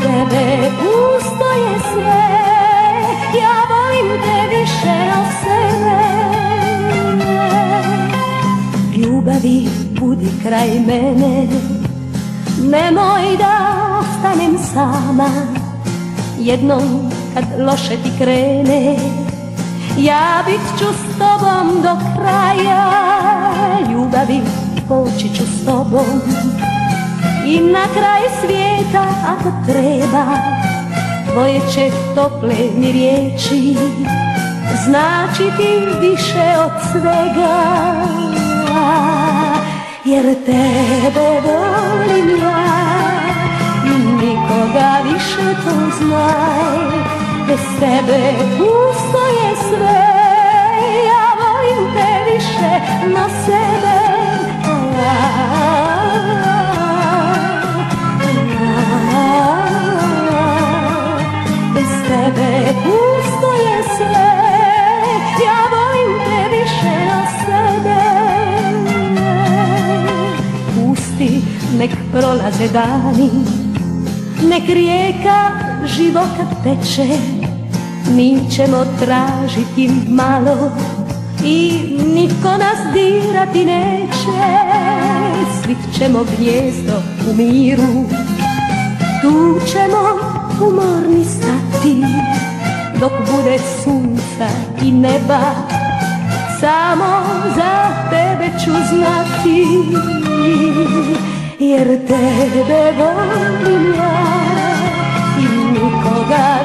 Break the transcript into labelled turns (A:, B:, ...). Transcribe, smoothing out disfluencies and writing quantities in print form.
A: tebe pusto je sve, ja volim te više od sebe. Ljubavi, budi kraj mene, nemoj da ostanem sama. Jednom kad loše ti krene, ja bit ću s tobom do kraja. Ljubavi, poći ću s tobom i na kraj svijeta ako treba. Tvoje će tople mi riječi značiti više od svega, jer tebe volim ja i nikoga više, to znaj. Bez tebe pusto je sve, ja volim te više na sebe. Bez tebe pusto je sve, ja volim te više na sebe. Pusti nek prolaze dani, nek rijeka života teče, mi ćemo tražiti malo i nitko nas dirati neće. Svit ćemo gnijezdo u miru, tu ćemo umorni stati, dok bude sunca i neba, samo za tebe ću znati, jer tebe volim ja i nikoga